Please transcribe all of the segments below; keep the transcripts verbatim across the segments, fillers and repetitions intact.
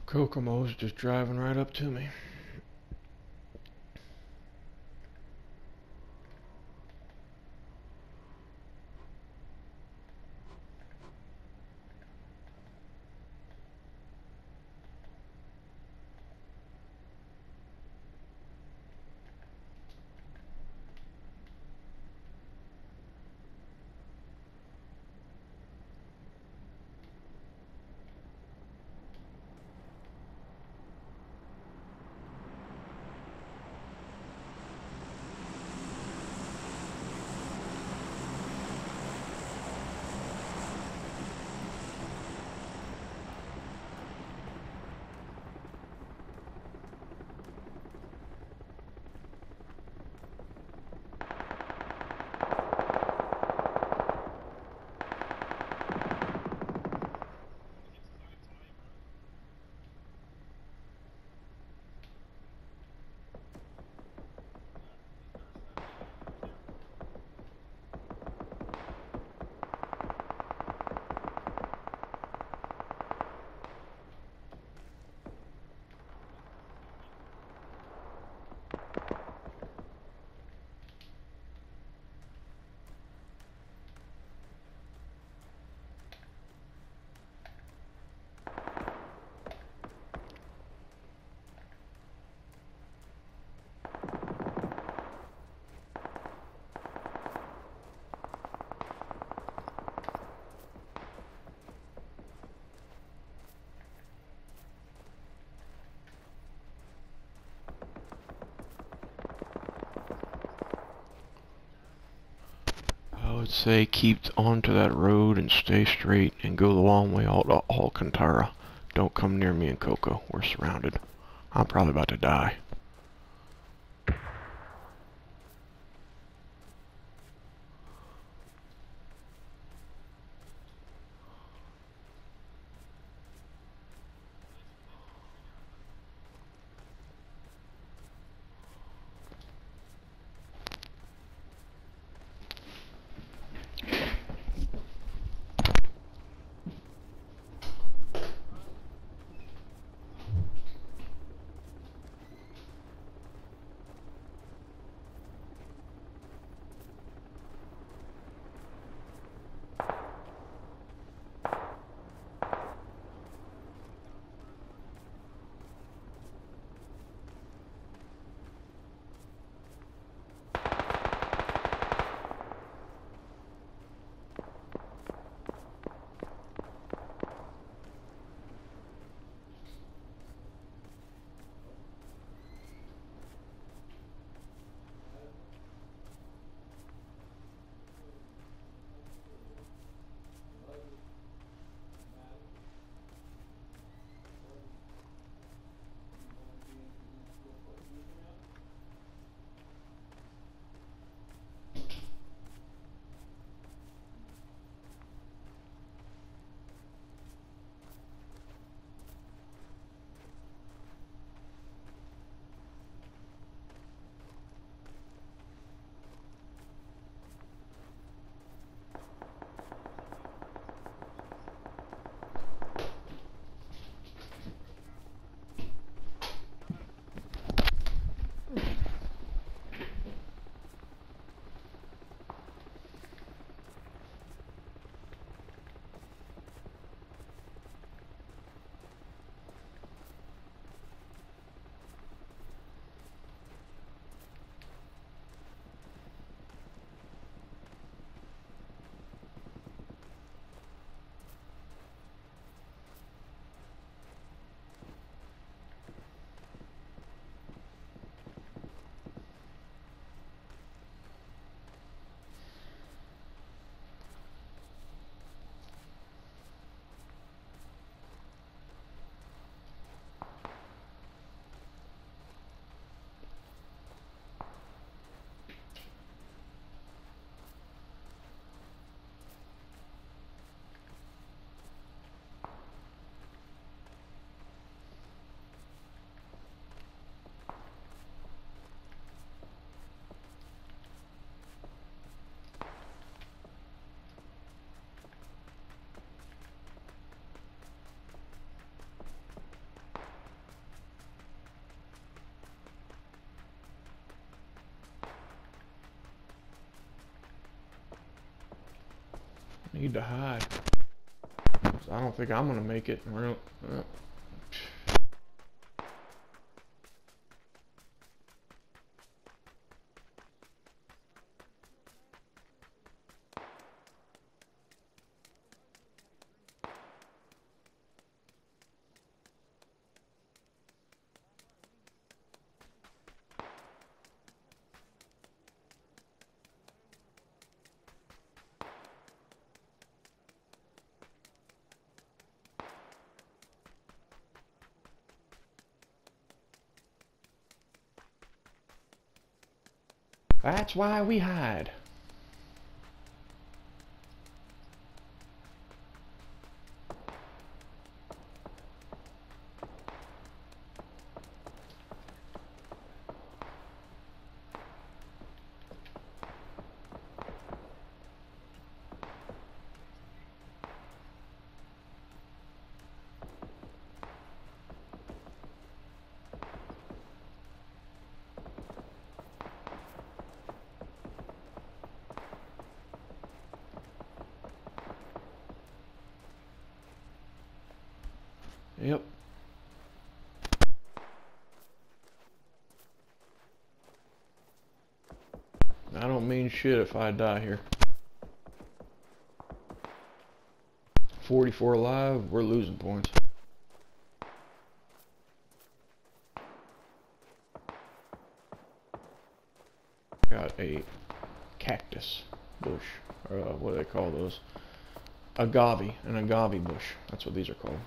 Kokomo's just driving right up to me. I would say keep onto that road and stay straight and go the long way all to Alcantara. Don't come near me and Coco. We're surrounded. I'm probably about to die. Need to hide. I don't think I'm gonna make it. We're, uh, that's why we hide. Yep. I don't mean shit if I die here. forty-four alive, we're losing points. Got a cactus bush, or uh, what do they call those? Agave, an agave bush. That's what these are called.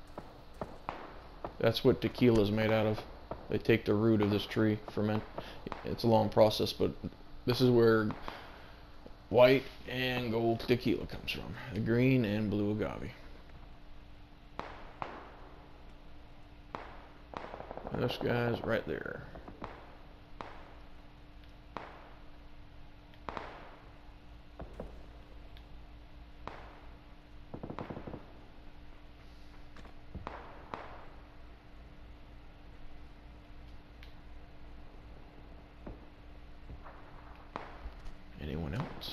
That's what tequila is made out of. They take the root of this tree, ferment. It's a long process, but this is where white and gold tequila comes from. The green and blue agave. This guy's right there. Anyone else?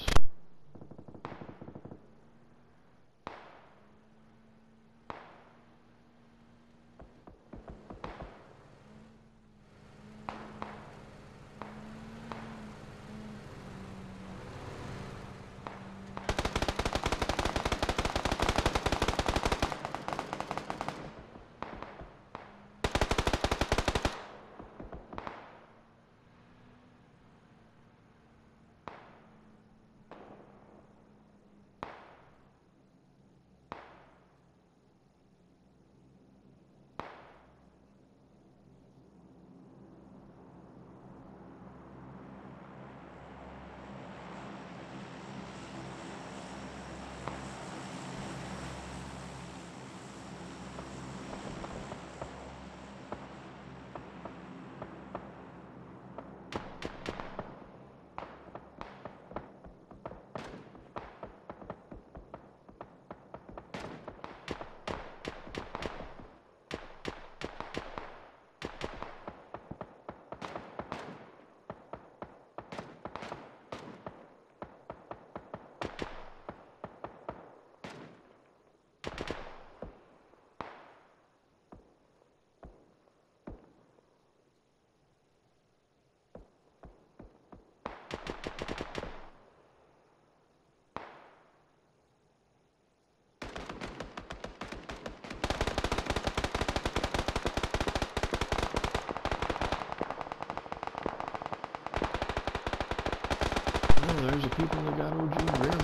Oh, there's the people that got O G Grim.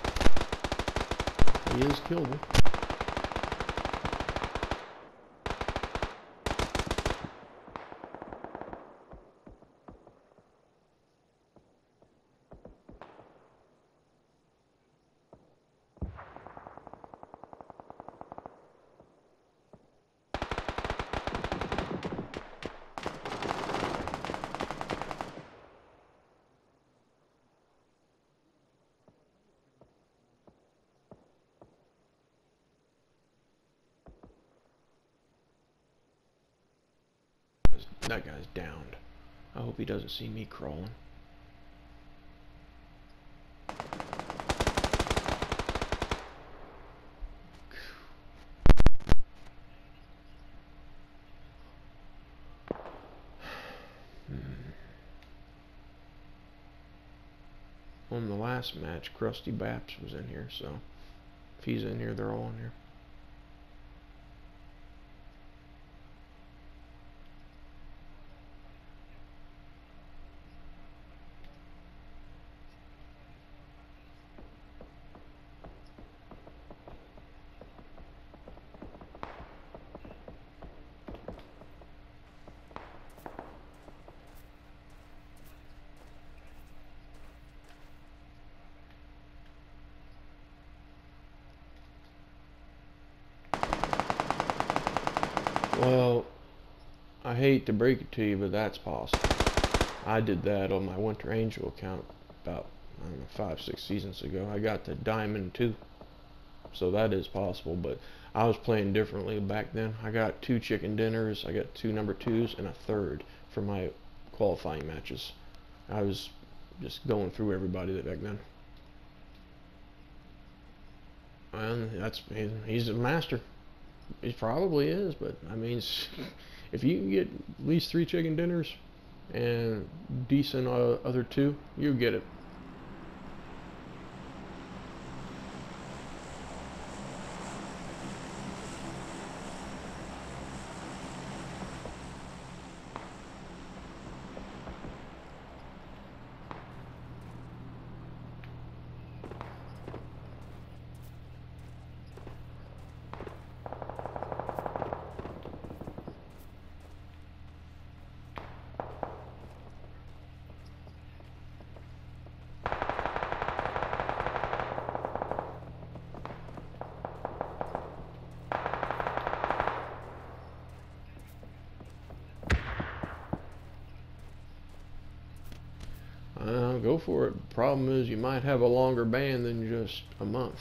He is killable. That guy's downed. I hope he doesn't see me crawling. on the last match, Krusty Baps was in here, so if he's in here, they're all in here. Well, I hate to break it to you, but that's possible. I did that on my Winter Angel account about, I don't know, five, six seasons ago. I got to Diamond two, so that is possible, but I was playing differently back then. I got two chicken dinners, I got two number twos, and a third for my qualifying matches. I was just going through everybody that back then. And that's, he's a master. He probably is, but I mean, if you can get at least three chicken dinners and decent uh, other two, you get it. Uh, go for it. Problem is, you might have a longer ban than just a month.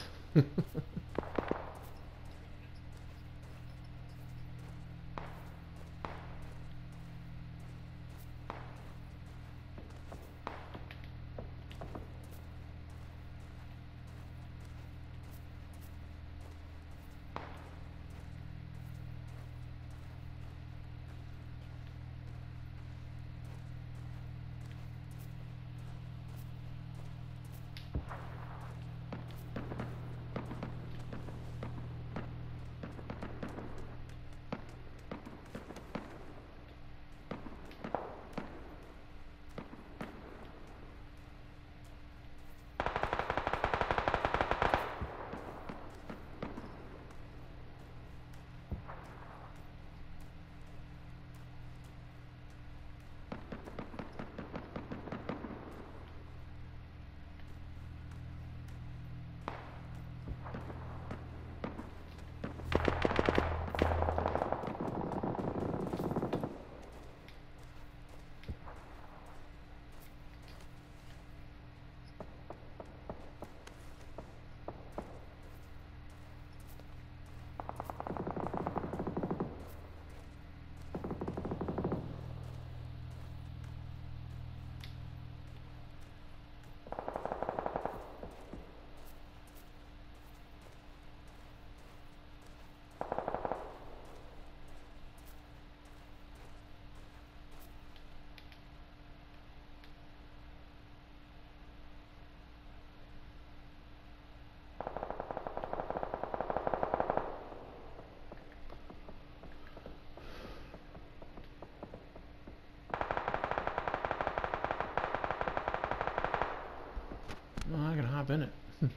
Well, I can hop in it.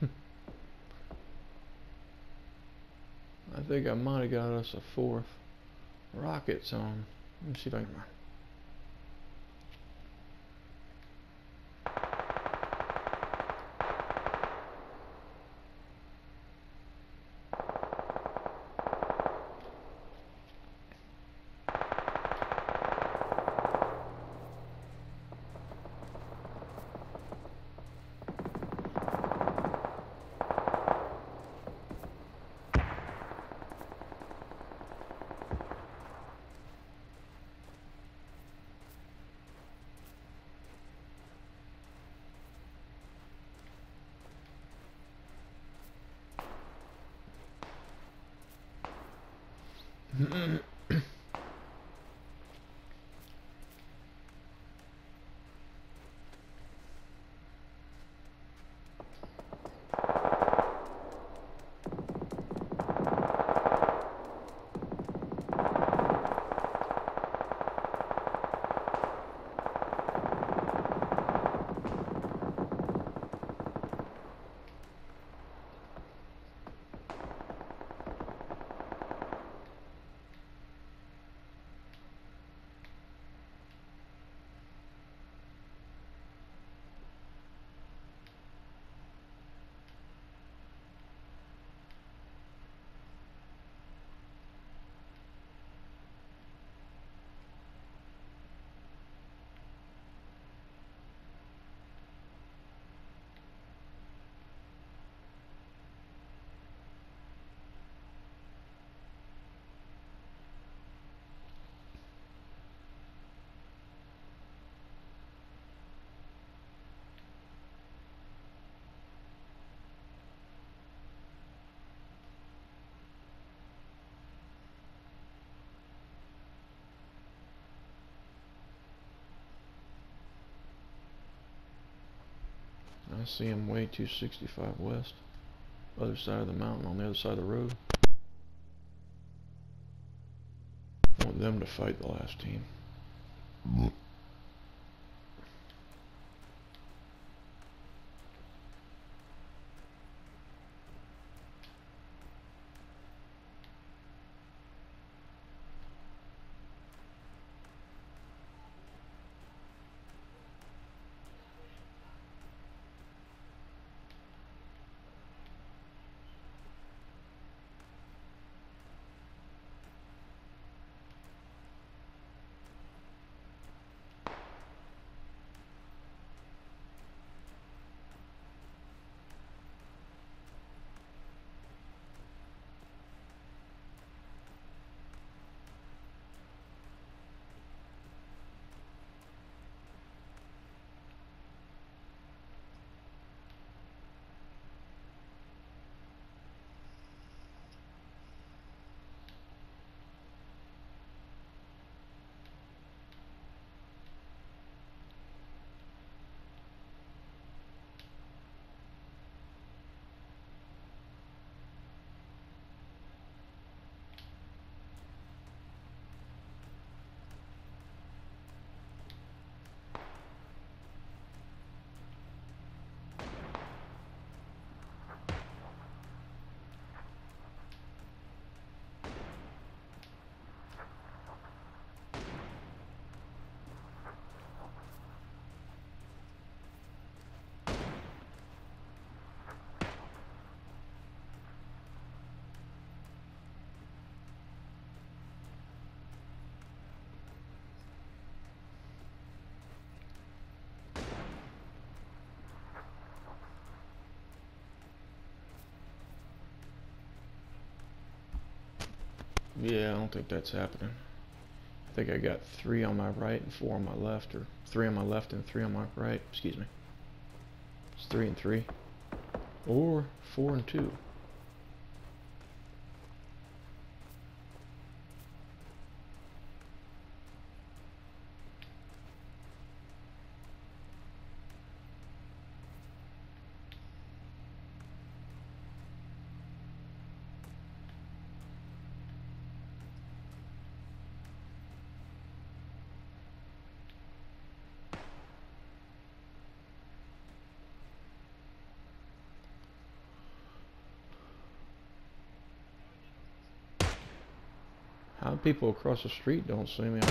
I think I might have got us a fourth rocket zone. Let me see if I can. I see him way two sixty-five west. Other side of the mountain on the other side of the road. I want them to fight the last team. Yeah, I don't think that's happening. I think I got three on my right and four on my left, or three on my left and three on my right. Excuse me. It's three and three. Or four and two. How people across the street don't see me?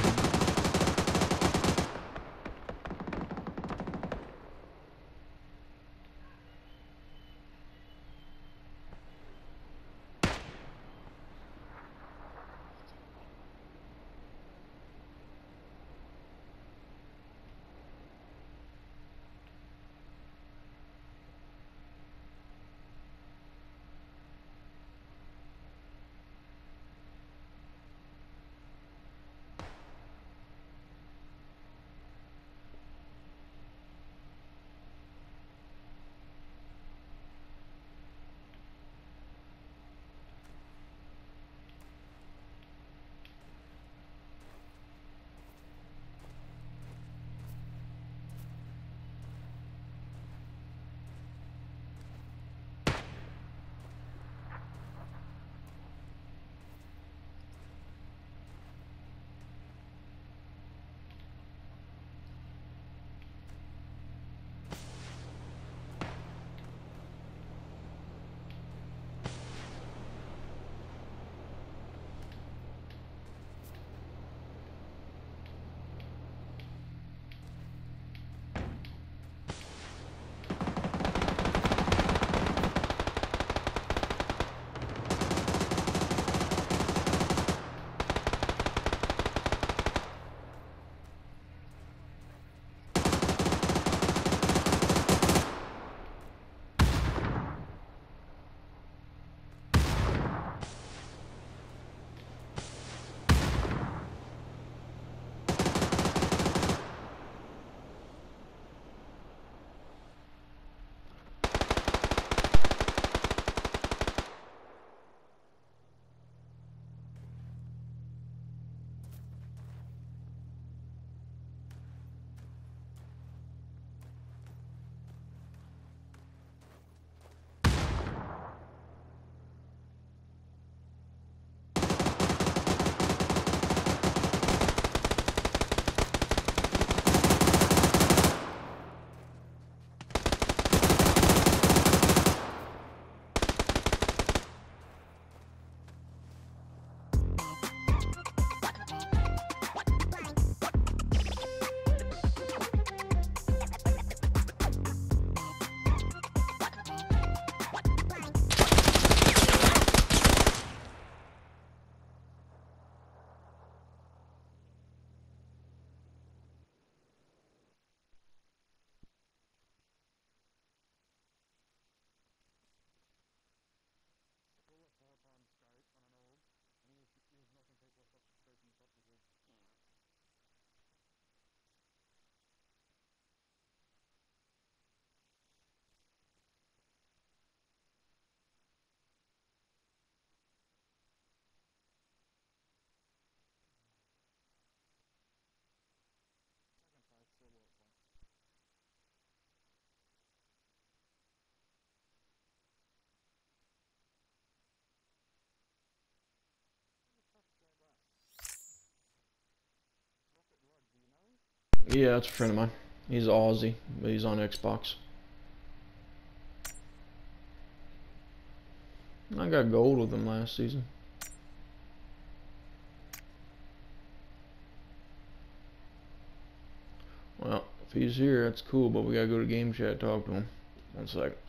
Yeah, that's a friend of mine. He's Aussie, but he's on Xbox. I got gold with him last season. Well, if he's here, that's cool, but we gotta go to game chat, talk to him. One sec.